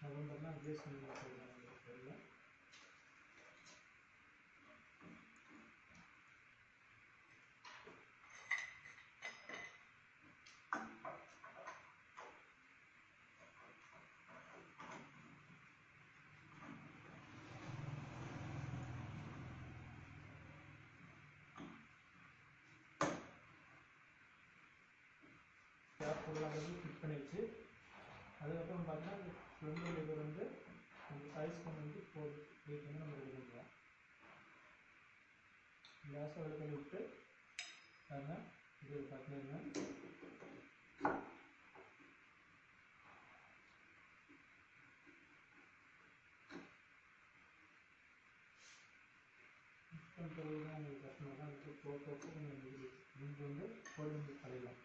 அதுவும் அட்ஜஸ்ட் பண்ணி சொல்லுங்கள். ஃபிட் பண்ணிடுச்சு. அதுக்கப்புறம் பார்த்தீங்கன்னா ஃப்ரண்ட் லிவர் வந்து அந்த சைஸ் வந்து 4 8 வந்து நம்ம ரெடி பண்ணுவோம். கேஸை வெளியே பண்ணி விட்டு பாருங்கள், இது பார்த்துருங்க. பிறகு தான் உங்களுக்கு கஷ்டமாக தான் இருக்குது. போக்கு நீங்கள் வந்து கோழி கடையிடும்.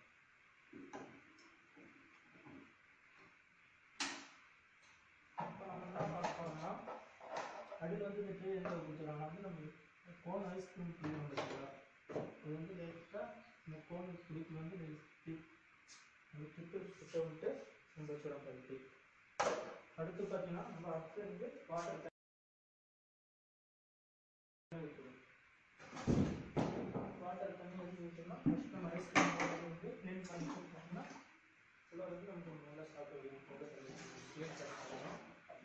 இப்போ நம்ம என்ன பார்க்கணும்னா அடியில் வந்து இந்த ட்ரே எந்த கொடுத்துருக்காங்க வந்து நம்ம கோன் ஐஸ்கிரீம் பிடிக்கும் பார்த்தீங்களா, இது வந்து லைட்டாக இந்த கோன் பிடிக்கு வந்து நம்ம திட்டு சுட்ட விட்டு நம்ம வச்சுடும் கழுத்து. அடுத்து பார்த்தீங்கன்னா நம்ம அடுத்து வந்து வாட்டர் தண்ணி வந்து ஊற்றோம்னா ஃபஸ்ட் நம்ம ஐஸ்கிரீம் வந்து க்ளீன் பண்ணி பார்த்தீங்கன்னா ஃபுல்லாக வந்து நமக்கு நல்லா சாப்பிட வைக்கணும். போட்டு க்ளீன் பண்ணணும்.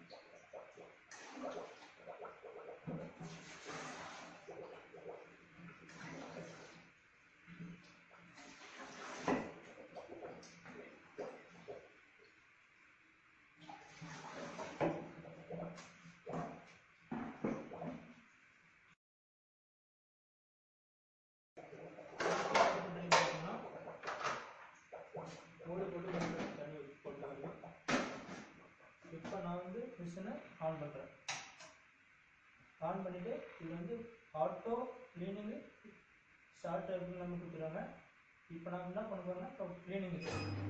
இப்போ நான் வந்து மிஷினை ஆன் பண்ணுறேன். ஆன் பண்ணிவிட்டு இது வந்து ஆட்டோ க்ளீனிங்கு ஸ்டார்ட் ஆகுதுன்னு நம்ம கொடுத்துருவாங்க. இப்போ நான் என்ன பண்ண போகிறேன்னா இப்போ க்ளீனிங்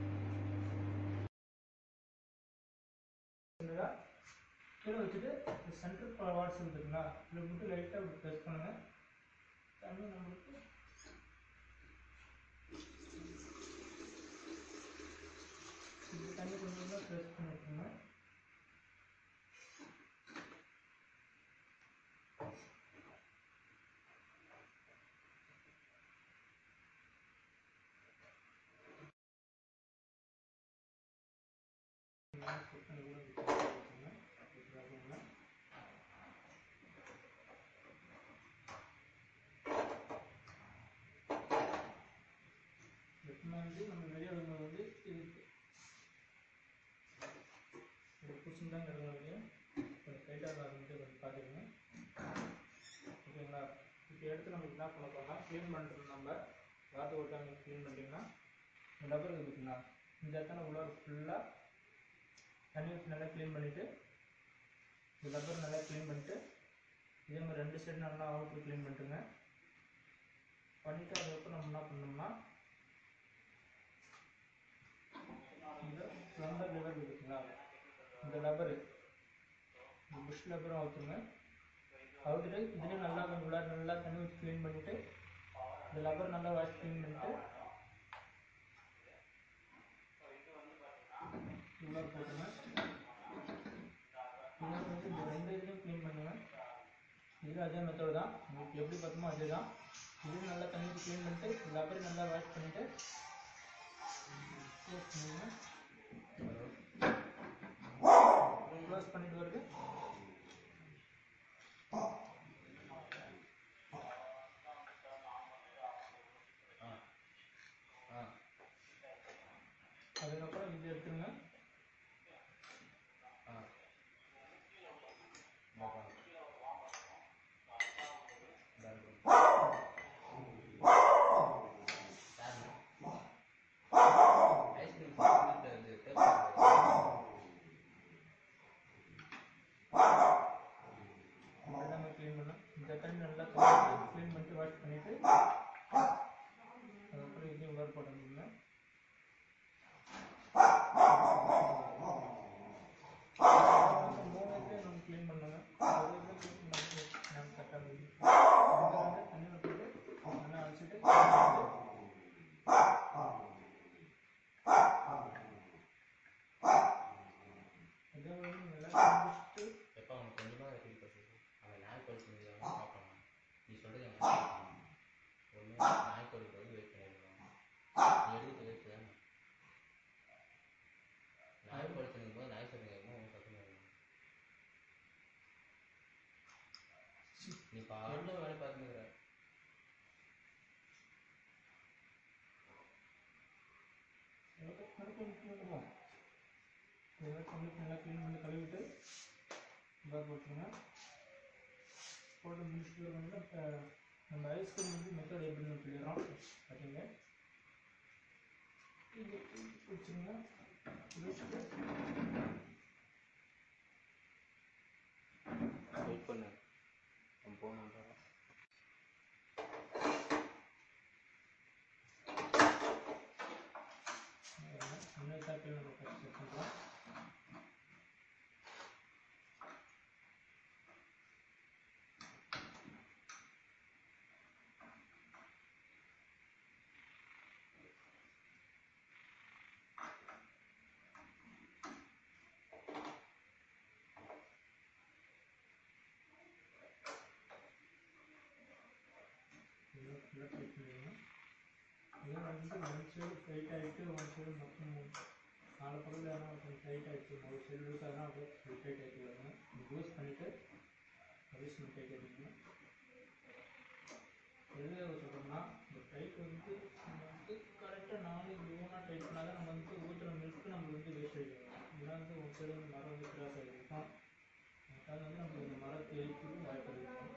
கீழே வச்சுட்டு சென்டர் வாட்ஸ் இருக்குதுங்களா, இதில் மட்டும் லைட்டாக ப்ரெஸ் பண்ணுங்கள். தண்ணி நம்மளுக்கு இது தண்ணி கொஞ்சம் தான் ப்ரெஸ் பண்ணிட்டுருங்க. நம்ம வெளியே வரும்போது வந்து இதுக்கு புதுசு தான் கிடக்கு, கொஞ்சம் டைட்டாக ஆரம்பிச்சு கொஞ்சம் பார்த்துக்கோங்க. ஓகேங்களா? இப்போ எடுத்து நம்ம என்ன பண்ண போகிறோம்னா க்ளீன் பண்ணுறது. நம்ம வாட்டர் ஓட்டாங்க க்ளீன் பண்ணிட்டீங்கன்னா இந்த ரப்பர் இருக்குதுங்களா, இந்த இடத்துல உள்ள ஃபுல்லாக தண்ணி ஊற்றி நல்லா க்ளீன் பண்ணிவிட்டு இந்த ரப்பர் நல்லா க்ளீன் பண்ணிவிட்டு இதே மாதிரி 2 சைடு நல்லா அவுட்ரு க்ளீன் பண்ணிட்டுங்க. பண்ணிவிட்டு அதுக்கப்புறம் நம்ம என்ன பண்ணோம்னா இந்த ப்ளம்பர் லிவர் இருக்குதுங்களா, இந்த லப்பரு இந்த புஷ் லப்பரும் அவுத்துருங்க. அவுத்துட்டு இதுலேயும் நல்லா உள்ளார நல்லா தண்ணி ஊற்றி க்ளீன் பண்ணிவிட்டு இந்த லப்பர் நல்லா வாஷ் க்ளீன் பண்ணிவிட்டு உள்ளார போட்டுங்க. இதனால் வந்து இந்த 2 இதுலேயும் க்ளீன் பண்ணுங்கள். இதுவும் அதே மெத்தட் தான், உங்களுக்கு எப்படி பார்த்தோமோ அதே தான். இதுவும் நல்லா தண்ணி ஊற்றி க்ளீன் பண்ணிட்டு லப்பர் நல்லா வாஷ் பண்ணிவிட்டு க்ளோஸ் பண்ணிட்டு வருது. அதுக்கப்புறம் இது எடுத்துருங்க. நாய்க்கோழி போய் வெயிட் பண்ணிடுவோம். நீ எடுத்து வச்சு நாய்க்கோழி தின்னும் போது நாய் சொல்லுங்க பக்கம் நீ பாருங்க வேலை பார்த்துக்கிற. நல்லா க்ளீன் பண்ணி கழுவிட்டு பேக் போட்டுருங்க. போட்டு முடிச்சுட்டு வந்து இப்போ நம்ம ஐஸ்கிரீம் வந்து மெத்தட் எப்படின்னு சொல்லிடுறோம். பார்த்தீங்க இது வச்சுருங்க. வெயிட் பண்ணு போகணும். இதெல்லாம் வந்து ஒன் சைடு டைட் ஆகிட்டு ஒன் சைடு மொத்தம் 4 பக்கத்தில் எல்லாம் கொஞ்சம் டைட் ஆகிடுச்சு. ஒரு சைடு லூஸாக தான் அப்படியே டைட் ஆகிட்டு வரணும். லூஸ் பண்ணிவிட்டு அட்ஜஸ்ட்மெண்ட் டைட் ஆகிடுங்க. எது சொல்கிறோம்னா இந்த டைட் வந்து நம்ம வந்து கரெக்டாக 4 லோனாக டைட் பண்ணால் தான் நம்ம வந்து ஊற்றுற மில்க்கு நம்மளுக்கு வந்து வேஸ்ட் ஆகிடும். இதெல்லாம் வந்து ஒரு சைடு வந்து மரம் வந்து கிராஸ் ஆகிருக்கும். அதுக்காக வந்து நம்மளுக்கு இந்த மரம் தேய்க்கு வாய்ப்பு இருக்கும்.